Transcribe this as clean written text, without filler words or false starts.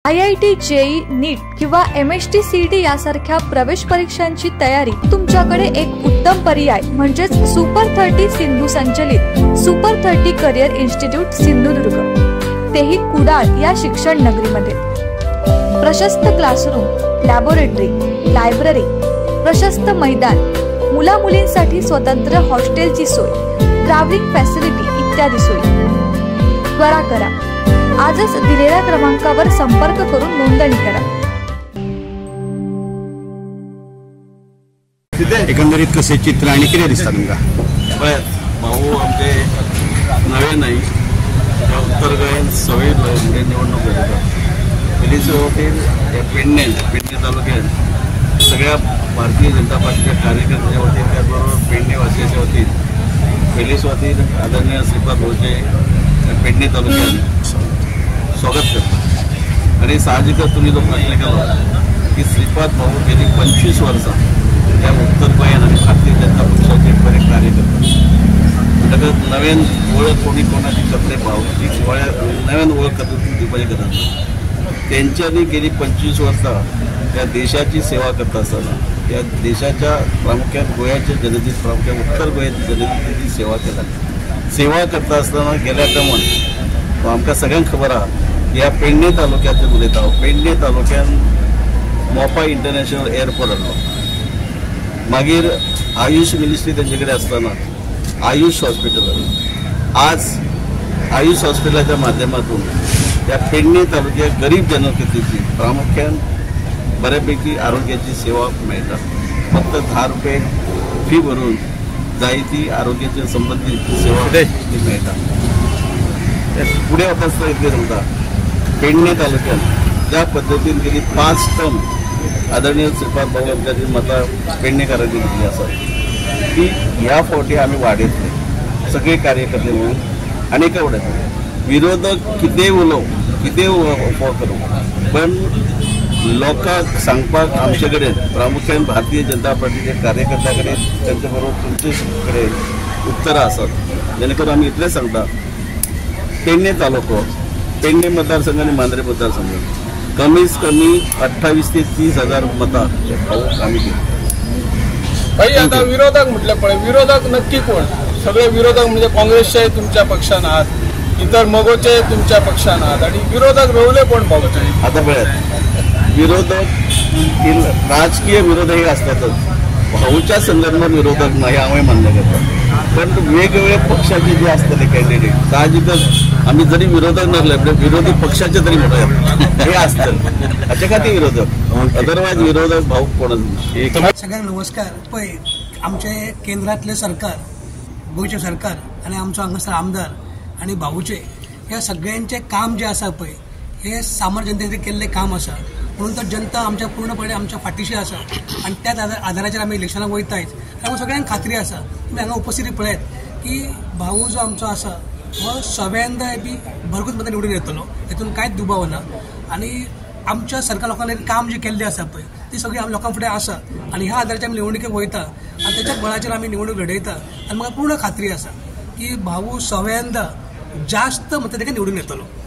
IIT, JEE, नीट किंवा MST CET यासारख्या प्रवेश परीक्षांची तयारी तुमच्याकडे एक उत्तम पर्याय म्हणजेच सुपर 30 सिंधू संचलित सुपर 30 करिअर इन्स्टिट्यूट सिंधुदुर्ग, तेही कुडाळ या शिक्षण नगरीमध्ये। प्रशस्त क्लासरूम, लॅबोरेटरी, लायब्ररी, प्रशस्त मैदान, मुला मुलींसाठी स्वतंत्र हॉस्टेलची सोय, ट्रॅव्हलिंग फॅसिलिटी इत्यादी सोयी। त्वरा करा, आजच दिलेल्या क्रमांकावर संपर्क करून नोंदणी करा। एकंदरीत कसे चित्र आणि किती दिसतात तुमका? भाऊ आमचे नवे नाही, उत्तर गोंयात सवय निवडणूक पोलीस होतील पेडणे तालुक्यात सगळ्या भारतीय जनता पार्टीच्या कार्यकर्त्याच्या वतीन, त्याचबरोबर पेडणे वासियांच्या वतीन पोलीस वतीन आदरणीय श्रीपाद भाऊचे पेडणे तालुक्यात स्वागत करतो। आणि साहजिकच तुम्ही जो प्रश्न केला की श्रीपाद भाऊ गेली 25 वर्षां त्या उत्तर गोंयात आणि भारतीय जनता पक्षाचे बरेच कार्यकर्ते म्हणटकच नवीन ओळख कोणी कोणाची करते भाव ती नवीन ओळख दिवपाची गरज त्यांच्यानी गेली 25 वर्षां त्या देशाची सेवा करता असताना त्या देशाच्या प्रामुख्यान गोयाच्या जनतेची प्रामुख्यान उत्तर गोंयाची जनतेची सेवा करता असताना गेल्या क्रमांक आमकां सगळ्यांक खबर आहा या पेडणे तालुक्यातून उलयता हांव। पेडणे तालुक्यान मोपा इंटरनॅशनल एअरपोर्ट आसलो, मागीर आयुष मिनिस्ट्री तेंचे कडेन आसतना आयुष हॉस्पिटल, आज आयुष हॉस्पिटलाच्या माध्यमातून त्या पेडणे तालुक्यात गरीब जनतेची प्रामुख्यान बऱ्यापैकी आरोग्याची सेवा मेळटा। फक्त 10 रुपये फी भरून जायती आरोग्याच्या संबंधित सेवा मेळटा। पुढे वता आसतना इतलें सांगता, पेडणे तालुक्यात ज्या पद्दतीन गेली 5 टर्म आदरणीय श्रीपाद भाऊ आमच्यानी मतां पेडणेकारांनी दिल्ली आसा ती ह्या फावटी आमी वाडयतले सगळे कार्यकर्ते म्हणून। आनीक उडयता विरोधक कितेंय उलोव कितेंय अफवा करूं, पण लोकांक सांगपाक आमचे कडेन प्रामुख्यान भारतीय जनता पार्टीच्या कार्यकर्त्यां कडेन त्यांचे बरोबर तुमचे कडेन उत्तरां आसात। जेणे करून आमी इतलें सांगता, पेडणे तालुको, पेडणे मतदारसंघ आणि मांद्रे मतदारसंघ कमीत कमी 28 ते 30 हजार मतां आम्ही दिली। भाई आता विरोधक म्हटले पळय, विरोधक नक्की कोण? सगळे विरोधक म्हणजे काँग्रेसचे तुमच्या पक्षान आहात, इतर मगोचे तुमच्या पक्षान आहात, आणि विरोधक रवले कोण भाऊचे? आता पळयात विरोधक राजकीय विरोधकही असतातच, भाऊच्या संदर्भात विरोधक नाही हांवूय मान्य करता, पण वेगवेगळ्या पक्षाचे जे असतले कॅन्डिडेट साहजिकच आम्ही जरी विरोधक नसले विरोधी पक्षाचे तरी म्हणूयात हे असतं, हाचे खातीर विरोधक, अदरवायज विरोधक भाऊ कोणच। सगळ्यांना नमस्कार। पळय आमचे केंद्रातले सरकार, गोंयचे सरकार आणि आमचो हांगासर आमदार आणि भाऊचे ह्या सगळ्यांचे काम जे आसा पळय हे सामान्य जनतेचे केल्ले काम आसा, म्हणून तर जनता आमच्या पूर्णपणे आमच्या फाटीशी आसा आणि त्याच आधाराचेर आमी इलेक्शनाक वयतायच। आमकां सगळ्यांक खात्री आसा, तुमी हांगा उपस्थिती पळयत की भाऊ जो आमचो आसा हो सगळ्यांदा बी भरपूर मतां निवडून येतलो, हेतून कांयच दुबाव ना। आणि आमच्या सरकार लोकांनी काम जे केल्लें आसा पळय ती सगळी आमी लोकां फुडें आसा आणि ह्या आधाराचेर आमी निवडणुकेक वयता आणि त्याच्या बळाचेर आमी निवडणूक लढयता। आणि म्हाका पूर्ण खात्री आसा की भाऊ सगळ्यांदा जास्त मतां निवडून येतलो।